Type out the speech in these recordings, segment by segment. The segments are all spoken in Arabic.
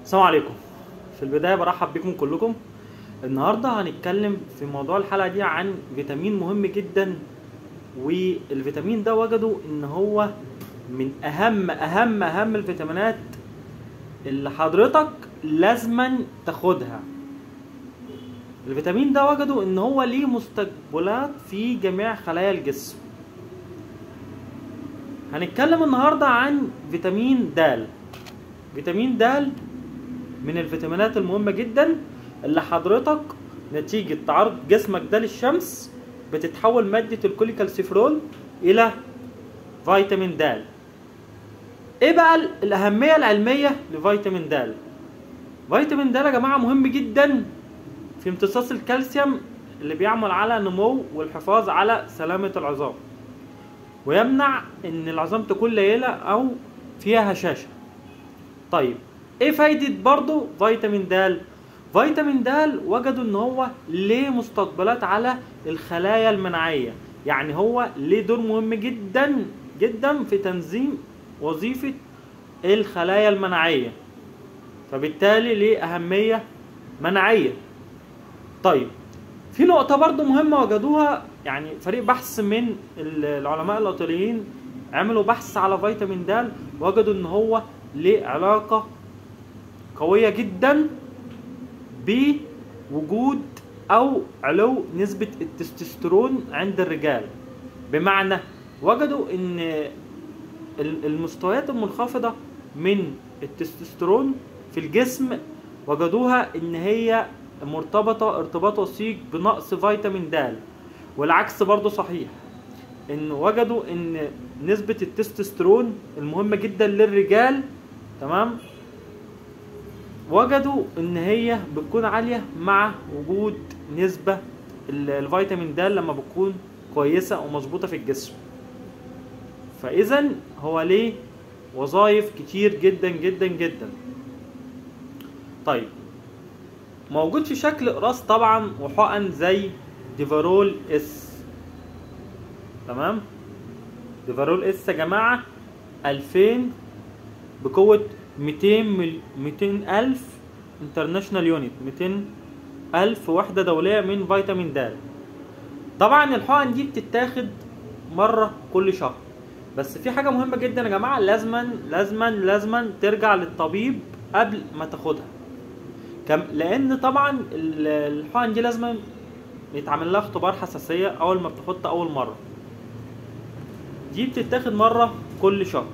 السلام عليكم. في البداية برحب بكم كلكم. النهاردة هنتكلم في موضوع الحلقة دي عن فيتامين مهم جدا، والفيتامين ده وجدوا ان هو من اهم الفيتامينات اللي حضرتك لازما تاخدها. الفيتامين ده وجدوا ان هو ليه مستقبلات في جميع خلايا الجسم. هنتكلم النهاردة عن فيتامين د. فيتامين د من الفيتامينات المهمة جدا اللي حضرتك نتيجة تعرض جسمك ده للشمس بتتحول مادة الكوليكالسيفرول إلى فيتامين د. إيه بقى الأهمية العلمية لفيتامين د؟ فيتامين د يا جماعة مهم جدا في امتصاص الكالسيوم اللي بيعمل على نمو والحفاظ على سلامة العظام، ويمنع إن العظام تكون ليلة أو فيها هشاشة. طيب ايه فايدة برضو فيتامين د؟ فيتامين د وجدوا ان هو ليه مستقبلات على الخلايا المناعية، يعني هو ليه دور مهم جدا جدا في تنظيم وظيفة الخلايا المناعية، فبالتالي ليه اهمية مناعية. طيب في نقطة برضو مهمة وجدوها، يعني فريق بحث من العلماء الايطاليين عملوا بحث على فيتامين د، وجدوا ان هو ليه علاقة قوية جدا بوجود او علو نسبة التستوستيرون عند الرجال. بمعنى وجدوا ان المستويات المنخفضة من التستوستيرون في الجسم وجدوها ان هي مرتبطة ارتباط وثيق بنقص فيتامين د، والعكس برضو صحيح، ان وجدوا ان نسبة التستوستيرون المهمة جدا للرجال تمام وجدوا ان هي بتكون عالية مع وجود نسبة الفيتامين د لما بتكون كويسة ومظبوطة في الجسم. فاذا هو ليه وظائف كتير جدا جدا جدا. طيب موجود في شكل اقراص طبعا وحقن زي ديفارول اس. تمام، ديفارول اس يا جماعة 2000 بقوة 200 ألف انترناشونال يونت، 200 ألف وحدة دولية من فيتامين د. طبعا الحقن دي بتتاخد مرة كل شهر، بس في حاجة مهمة جدا يا جماعة، لازما ترجع للطبيب قبل ما تاخدها، لأن طبعا الحقن دي لازما يتعمل لها اختبار حساسية أول ما بتاخدها أول مرة. دي بتتاخد مرة كل شهر.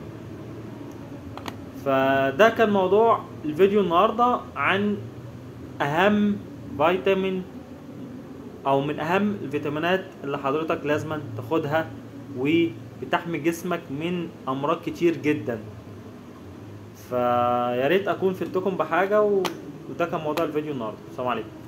فده كان موضوع الفيديو النهاردة عن اهم فيتامين او من اهم الفيتامينات اللي حضرتك لازم تاخدها وبتحمي جسمك من امراض كتير جدا. فياريت اكون فدتكم بحاجة، وده كان موضوع الفيديو النهاردة. السلام عليكم.